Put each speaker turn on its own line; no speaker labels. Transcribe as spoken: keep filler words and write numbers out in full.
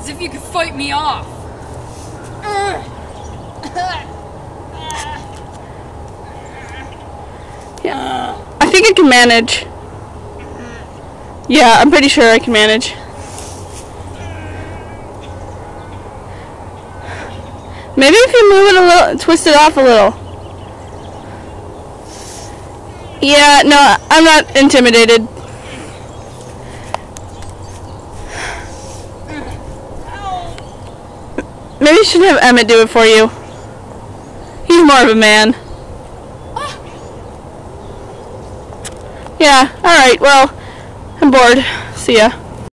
As if you could fight me off.
Yeah. I think I can manage. Yeah, I'm pretty sure I can manage. Maybe if you move it a little, twist it off a little. Yeah, no, I'm not intimidated. Maybe you should have Emmett do it for you. He's more of a man. Yeah, alright, well, I'm bored. See ya.